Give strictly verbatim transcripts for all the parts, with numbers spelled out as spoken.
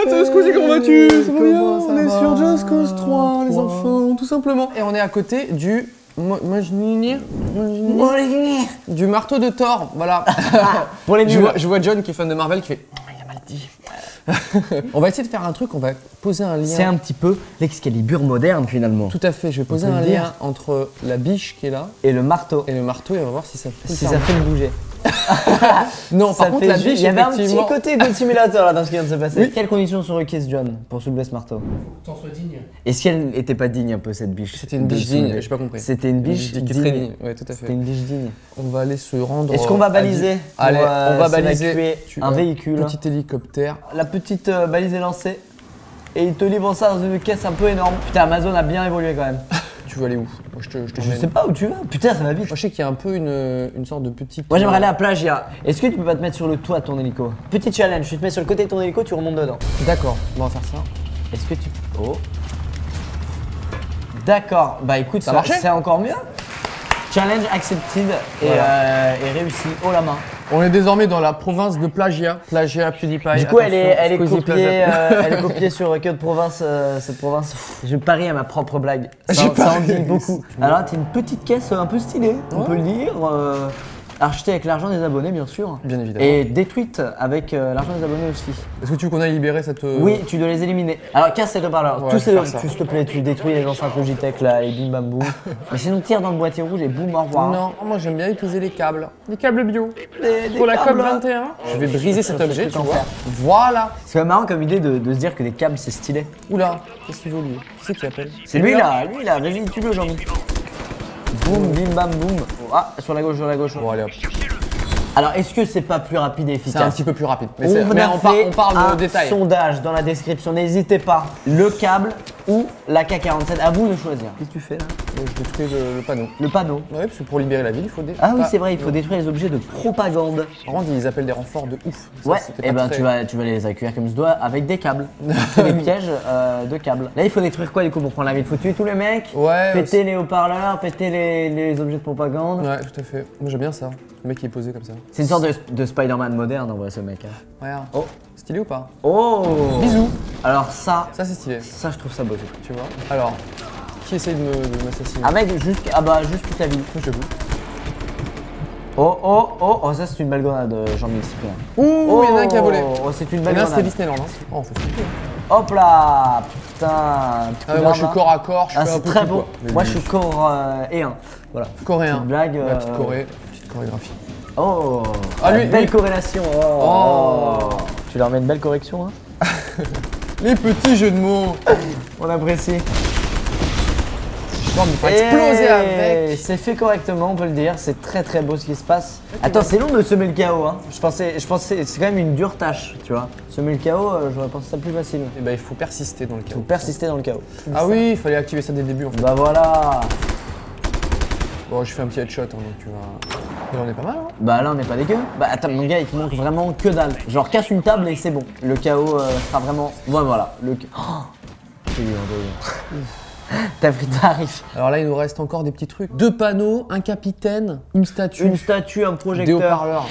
potes, Squeezie, comment vas-tu? Ça va bien? Comment ça On est va sur Just Cause trois, les Quoi enfants, tout simplement. Et on est à côté du... Mo- Mjolnir Du marteau de Thor, voilà. Pour les je, nuls. vois, je vois John qui est fan de Marvel qui fait... Il a mal dit. On va essayer de faire un truc, on va poser un lien. C'est un petit peu l'Excalibur moderne finalement. Tout à fait, je vais poser peut un le lien dire. entre la biche qui est là Et le marteau. et le marteau et on va voir si ça fait... Si ça fait le bouger. Non, Ça par contre fait la ju- biche, il y avait un petit effectivement... côté de simulateur là dans ce qui vient de se passer. Oui. Quelles conditions sont requises, John, pour soulever ce marteau? T'en sois digne. Est-ce qu'elle n'était pas digne un peu cette biche? C'était une de biche soulever digne, j'ai pas compris. C'était une biche qui est digne. très digne, ouais, tout à fait. C'était une biche digne. On va aller se rendre... Est-ce qu'on va à baliser Di- pour, Allez, euh, on va baliser s'évacuer Tu- un euh, véhicule? Petit hélicoptère. La petite euh, balise est lancée et il te livre ça dans une caisse un peu énorme. Putain, Amazon a bien évolué quand même. Tu veux aller où? Moi je te, je te Je mène. sais pas où tu vas. Putain, ça va vite. Moi je sais qu'il y a un peu une, une sorte de petite... Moi j'aimerais aller à Plagia. Est-ce que tu peux pas te mettre sur le toit de ton hélico? Petit challenge, tu te mets sur le côté de ton hélico, tu remontes dedans. D'accord, on va faire ça. Est-ce que tu... Oh. D'accord, bah écoute, Ça ça marchait c'est encore mieux. Challenge accepted et, Voilà. euh, et réussi. Oh la main. On est désormais dans la province de Plagia. Plagia, PewDiePie. Du coup, elle est, attention, elle est Squeezie, copiée, Plagia. euh, elle est copiée sur que de province, euh, cette province. Pff, je parie à ma propre blague. Ça, J'ai ça en parié. dit beaucoup. Alors là, t'as une petite caisse un peu stylée, on Ouais. peut le dire. euh, achetée avec l'argent des abonnés, bien sûr. Bien évidemment. Et détruite avec euh, l'argent des abonnés aussi. Est-ce que tu veux qu'on aille libérer cette... euh, Oui, tu dois les éliminer. Alors casse ces haut-parleurs. Ouais, Tous je vais ces, faire ça. tu, s'il te plaît, tu détruis les enceintes Logitech là et bim bam boum. Mais sinon tire dans le boîtier rouge et boum au revoir. Non, moi j'aime bien utiliser les câbles. Les câbles bio. Des- des Pour la COP câbles. vingt et un. Je vais briser cet Ça, objet, c'est tu tout vois. en fer. Voilà. C'est quand même marrant comme idée de, de se dire que les câbles c'est stylé. Oula, qu'est-ce qu'il veut lui? Qui c'est qui appelle? C'est lui là, lui là, vas-y tue-le Jean-Mi. Boum, bim bam boum. Ah, sur la gauche, sur la gauche. Bon allez hop. Alors est-ce que c'est pas plus rapide et C'est efficace? un petit peu plus rapide. Mais, c'est- On mais a on, par- fait on parle un de détails. sondage dans la description, n'hésitez pas. Le câble ou la K quarante-sept, à vous de choisir. Qu'est-ce que tu fais là? Je détruis le, le panneau. Le panneau. Ouais, parce que pour libérer la ville, il faut... Dé... Ah oui, c'est vrai, il faut détruire les objets de propagande. Par contre, ils appellent des renforts de ouf. Ça, Ouais, c'était et pas ben très- tu vas, tu vas les accueillir comme se doit avec des câbles. C'est des pièges euh, de câbles. Là, il faut détruire quoi du coup pour prendre la ville? Il faut tuer tous les mecs, Ouais, péter les haut-parleurs, péter les, les objets de propagande. Ouais, tout à fait. Moi j'aime bien ça. Le mec qui est posé comme ça. C'est une sorte de, de Spider-Man moderne en vrai, ce mec. hein. Regarde. Oh. Stylé ou pas? Oh Bisous. Alors ça, Ça c'est stylé, ça je trouve ça beau. tu vois. Alors, qui essaye de me- de m'assassiner? Ah mec, juste, ah bah juste toute la ville. Moi, je l'avoue. Oh oh oh, oh ça c'est une belle grenade, euh, Jean-Michel Cyprien. Ouh, il y en a un qui a volé. Oh, c'est une Et belle là c'était grenade. Disneyland. Hein. Oh, on fait flipper. Hop là, putain. petit coup Ah, mais moi je suis d'arme. corps à corps, je Ah fais un c'est peu très tout, beau. quoi. Mais Moi lui, je suis corps euh, et un. Voilà. coréen. Petite blague. La petite euh, choré, petite chorégraphie. Oh, Ah, lui, belle lui. corrélation. Oh. Oh. Tu leur mets une belle correction, hein? Les petits jeux de mots. On apprécie. Non, mais faut exploser Et avec. c'est fait correctement, on peut le dire. C'est très très beau ce qui se passe. Attends, c'est long de semer le chaos. Hein. Je pensais, je pensais, c'est quand même une dure tâche, tu vois. Semer le chaos, euh, j'aurais pensé ça plus facile. Et bah il faut persister dans le Faut chaos. persister dans le chaos. Ah oui, il fallait activer ça dès le début en fait. Bah voilà. Bon, je fais un petit headshot, hein, donc tu vas. Il en est pas mal, hein. Bah là on n'est pas dégueu. Bah attends mon gars il te manque vraiment que dalle. Genre casse une table et c'est bon. Le chaos euh, sera vraiment. Ouais voilà. Le cha- oh j'ai eu un délire. T'as pris tarif. Alors là, il nous reste encore des petits trucs. Deux panneaux, un capitaine, une statue, Une statue, un des projecteur. haut-parleurs.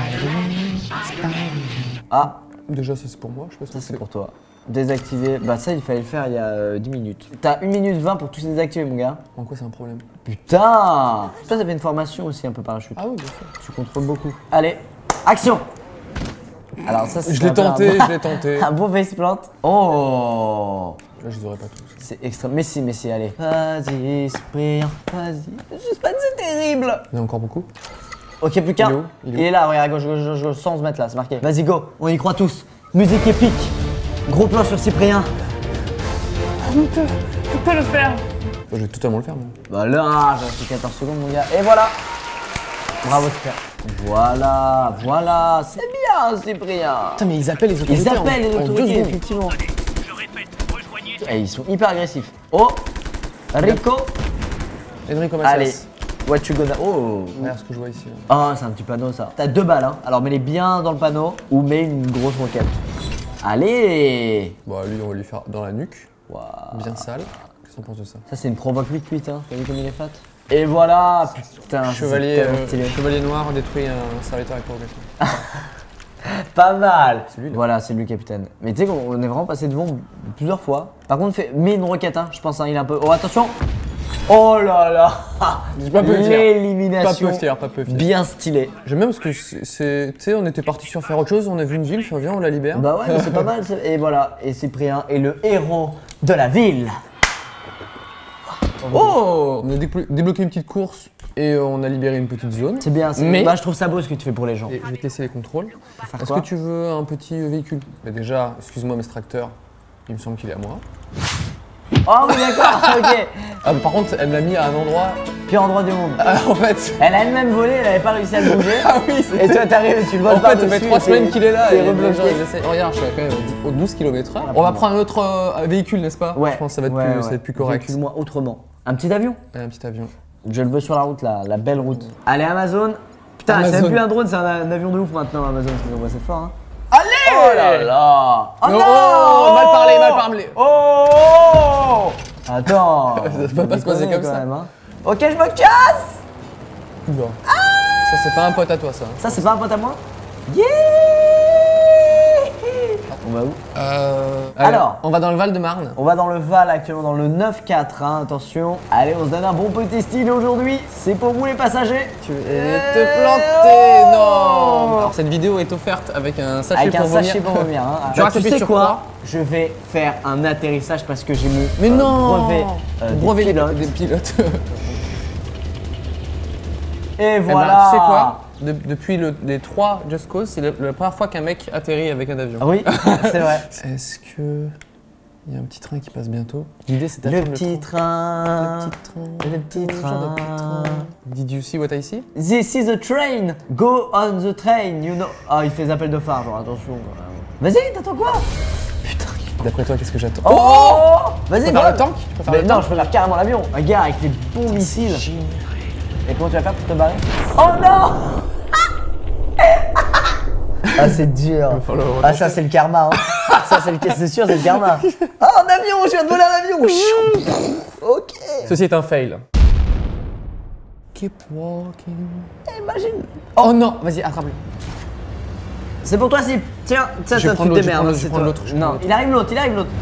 Ah, Déjà, ça c'est pour moi, je sais pas ça si c'est pour toi. Désactiver. Bah ça il fallait le faire il y a euh, dix minutes. T'as une minute vingt pour tous les désactiver mon gars. En quoi c'est un problème? Putain. Toi t'avais une formation aussi un peu parachute. Ah oui, bien sûr. Tu contrôles beaucoup. Allez, action. Alors ça c'est Je l'ai un peu un tenté, bon- je l'ai tenté. Un bon faceplant. Oh. Là, je les aurais pas tous. C'est extrême. Mais si, mais si, allez. Vas-y, Cyprien, vas-y. Le suspense, c'est terrible. Il y en a encore beaucoup. Ok, plus qu'un. Il est où Il est Il où est là, regarde, à gauche, gauche, gauche, gauche, sans se mettre là, c'est marqué. Vas-y, go, on y croit tous. Musique épique. Gros plan sur Cyprien. Tu peux le faire. Bah, je vais totalement le faire, même. Bah là, j'ai resté quatorze secondes, mon gars. Et voilà. Bravo, Cyprien. Voilà, voilà. C'est bien, Cyprien. Putain, mais ils appellent les autorités. Ils appellent les en- en deux autorités, secondes. effectivement. Et ils sont hyper agressifs. Oh, Rico. Enrico Macias. Allez, what you gonna. Oh. Regarde ce que je vois ici. là. Ah, c'est un petit panneau ça. T'as deux balles, hein. Alors mets-les bien dans le panneau ou mets une grosse roquette. Allez. Bon, lui, on va lui faire dans la nuque. Waouh. Bien sale. Qu'est-ce qu'on pense de ça? Ça c'est une provoque huit huit, hein. T'as vu comme il est fat? Et voilà. Putain, Chevalier, c'est tellement euh, stylé. chevalier noir détruit un serviteur avec provocation. Pas mal. C'est lui, là. Voilà, c'est lui le capitaine. Mais tu sais qu'on est vraiment passé devant plusieurs fois. Par contre, fait, mets une roquette, hein. Je pense, hein, il est un peu. Oh, attention. Oh là là. J'ai pas peu fier. L'élimination. Pas peu fier, pas peu fier. Bien stylé. J'aime bien parce que c'est. Tu sais, on était parti sur faire autre chose, on a vu une ville, viens, on la libère. Bah ouais, mais c'est pas mal. c'est- Et voilà. Et Cyprien est le héros de la ville. Oh On a déblo- débloqué une petite course et euh, on a libéré une petite zone. C'est bien. c'est- Mais- Bah, je trouve ça beau ce que tu fais pour les gens. Et je vais te laisser les contrôles. Faire Est-ce quoi que tu veux un petit véhicule? Bah déjà, excuse-moi, mais ce tracteur, il me semble qu'il est à moi. Oh oui, d'accord. Ok. Ah, mais par contre, elle me l'a mis à un endroit. Pire endroit du monde. Ah, en fait. Elle a elle-même volé, elle avait pas réussi à le bouger. Ah oui, c'était. Et toi t'arrives et tu le voles En par fait, ça dessus. fait trois et semaines t'es- qu'il est là t'es et les rebloqué. gens ils essayent. Regarde, je suis quand même aux douze kilomètres heure. On va prendre un autre euh, véhicule, n'est-ce pas? Ouais. Je pense que ça va être, ouais, plus, ouais. ça va être plus correct. Véhicule-moi autrement. Un petit avion. Et un petit avion. Je le veux sur la route là, la belle route. Allez Amazon. Putain, c'est Amazon. même plus un drone, c'est un, un avion de ouf maintenant Amazon, ce qu'ils envoient, c'est fort hein. Allez Oh là là. Oh Non, non, oh, mal parlé, mal parlé. Oh, oh Attends. Ça peut pas se passer déconner comme quand ça. même, hein. Ok, je me casse. Oula. Ça, c'est pas un pote à toi, ça. Ça, c'est pas un pote à moi. Yeah. On va où Euh, Alors. On va dans le Val-de-Marne. On va dans le Val actuellement, dans le neuf quatre, hein, attention. Allez, on se donne un bon petit style aujourd'hui. C'est pour vous les passagers. Tu veux te planter? Non. Alors, cette vidéo est offerte avec un sachet Avec pour un vomir. sachet pour vomir. Hein. Tu Bah, rates tu le sais pied sur quoi quoi Je vais faire un atterrissage parce que j'ai mon Mais euh, non brevet, euh, des Brevet des pilotes. des pilotes. Et Eh ben, voilà. tu sais quoi De- Depuis le- les trois Just Cause, c'est la, la première fois qu'un mec atterrit avec un avion. Ah oui, c'est vrai. Est-ce que il y a un petit train qui passe bientôt? L'idée c'est Le d'attendre petit train. Le petit train. Le petit Toujours le petit train. Did you see what I see? This is a train. Go on the train, you know. Ah, il fait des appels de phare, genre attention. Vas-y, t'attends quoi? D'après toi, qu'est-ce que j'attends? Oh, Vas-y, Tu préfères vole. le tank? Tu préfères Mais le non, tank je préfère carrément l'avion. Un gars avec les bons missiles. Et comment tu vas faire pour te barrer? Oh non. Ah, c'est dur. falloir le Ah, ça, c'est le karma. Hein. Ça, c'est le... c'est sûr, c'est le karma. Ah, un avion, je viens de voler un avion. Ok. Ceci est un fail. Keep walking. Imagine. Oh non, vas-y, attrape-le. C'est pour toi, si. Tiens, ça, Je vais ça, prendre tu te l'autre, je vais démerdes. prendre l'autre, je c'est vais prendre toi. l'autre, je vais Non, prendre il arrive l'autre, il arrive l'autre.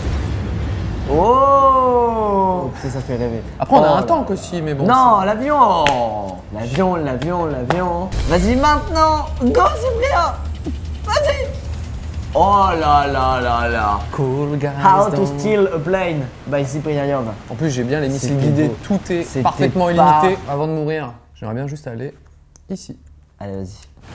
Oh, oh putain, ça fait rêver. Après, on a Oh un là tank là. aussi, mais bon. Non, l'avion. L'avion, l'avion, l'avion. Vas-y maintenant. Go, Cyprien. Vas-y. Oh là là là là. c'est cool, guys. How to don't- steal a plane by Cyprien Yom. En plus, j'ai bien les missiles C'était guidés. beau. Tout est C'était parfaitement pas- illimité avant de mourir. J'aimerais bien juste aller ici. Allez, vas-y.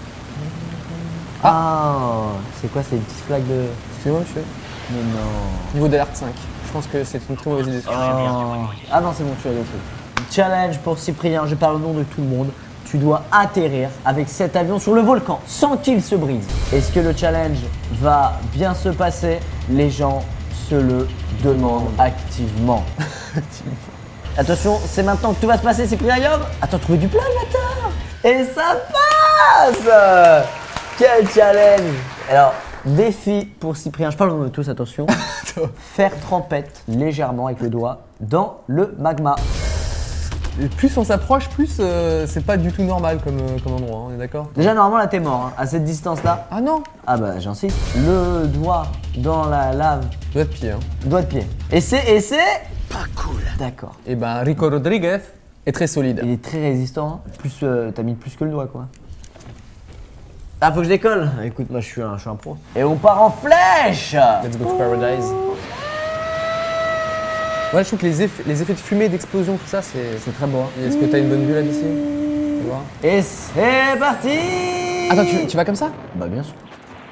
Ah, c'est quoi, c'est une petite flaque de. Excusez-moi, monsieur. Mais non. Niveau d'alerte cinq. Je pense que c'est une très mauvaise idée. Oh. Ah non, c'est bon, tu as des trucs. Challenge pour Cyprien, je parle au nom de tout le monde. Tu dois atterrir avec cet avion sur le volcan sans qu'il se brise. Est-ce que le challenge va bien se passer? Les gens se le demandent activement. Attention, c'est maintenant que tout va se passer, Cyprien Yom. Attends, trouver du plat, le bâtard. Et ça passe. Quel challenge. Alors, défi pour Cyprien, je parle au nom de tous, attention. Faire trempette légèrement avec le doigt dans le magma. Et plus on s'approche, plus euh, c'est pas du tout normal comme, euh, comme endroit, hein, on est d'accord? Déjà, normalement, là, t'es mort, hein, à cette distance-là. Ah non! Ah bah, j'insiste. Le doigt dans la lave, Doigt de pied. Hein. doigt de pied. Et c'est, et c'est... Pas cool. D'accord. Et ben Rico Rodriguez est très solide. Il est très résistant, hein. Plus, euh, t'as mis plus que le doigt, quoi. Ah, faut que je décolle. Écoute, moi, je suis un, je suis un pro. Et on part en flèche. Let's go to paradise. Ouais, je trouve que les effets, les effets de fumée, d'explosion, tout ça, c'est. C'est très beau, hein. Est-ce que t'as une bonne vue là d'ici? Tu vois? Et c'est parti. Attends, tu, tu vas comme ça? Bah, bien sûr.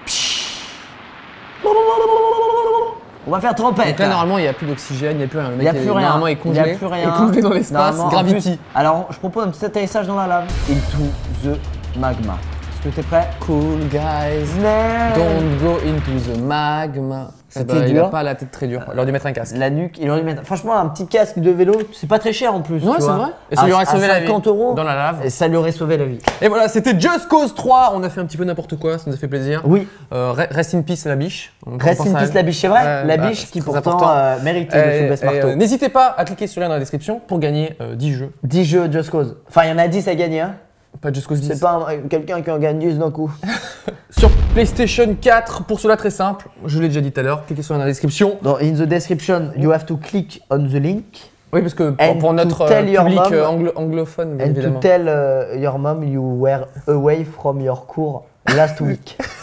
On va faire trompette. Donc là, normalement, il n'y a plus d'oxygène, il n'y a plus rien. Le Il mec, n'y a plus est- rien. Normalement, il est congelé. Il n'y a plus rien. Il est congelé dans l'espace. Normalement, en Gravity. plus- alors, je propose un petit atterrissage dans la lave. Into the magma. Est-ce que t'es prêt? Cool guys. Snare. Don't go into the magma. C'était Eh ben, il dur. a pas la tête très dure. Il aurait dû mettre un casque. La nuque, il aurait dû mettre. Franchement, un petit casque de vélo, c'est pas très cher en plus. Ouais, tu c'est vois. vrai. Et ça lui À- aurait sauvé à la vie. cinquante euros. Dans la lave. Et ça lui aurait sauvé la vie. Et voilà, c'était Just Cause trois. On a fait un petit peu n'importe quoi, ça nous a fait plaisir. Oui. Euh, re- rest in peace la biche. On Reste pense une à piste elle. la biche, c'est vrai. Ouais, la bah, biche c'est qui très pourtant important. euh, mérite Et- le Soulbest et, marteau. euh, N'hésitez pas à cliquer sur le lien dans la description pour gagner euh, dix jeux. dix jeux Just Cause. Enfin, il y en a dix à gagner. Hein. Pas Just Cause dix. C'est pas un- quelqu'un qui en gagne dix d'un coup. Sur PlayStation quatre, pour cela très simple, je l'ai déjà dit tout à l'heure, cliquez sur la description. Dans in the description, you have to click on the link. Oui, parce que And pour, pour to notre tell euh, your public mom- euh, anglo- anglophone, bien And évidemment. to tell uh, your mom you were away from your cours last week.